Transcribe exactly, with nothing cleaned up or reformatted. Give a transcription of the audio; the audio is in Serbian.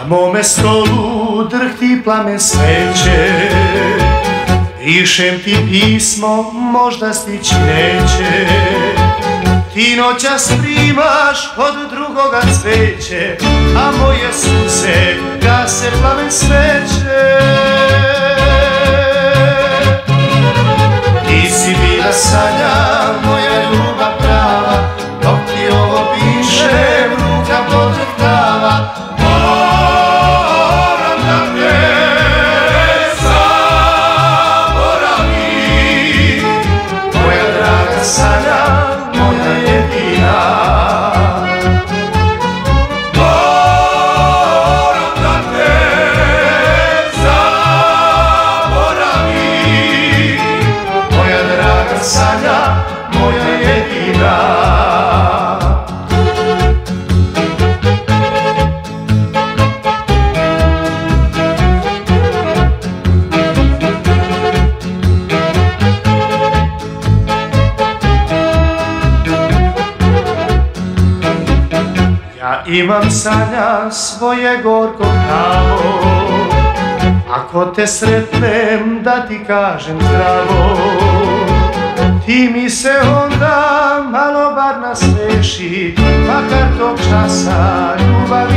mome stolu drhti plamen sveće, pišem ti pismo, možda stići neće. Ti noćas primaš od drugoga cveće, a moje suze gase plamen sveće. Ti si bila sanja, moja ljubav prava, dok ti ovo pišem, ruka podrhtava. Moram da te zaboravim, moja draga sanja, moja jedina. Moram da te zaboravim, moja draga sanja, moja jedina. Ja imam sanja svoje gorko pravo, ako te sretnem da ti kažem zdravo. Ti mi se onda malo bar nasmeši, makar tog časa ljubav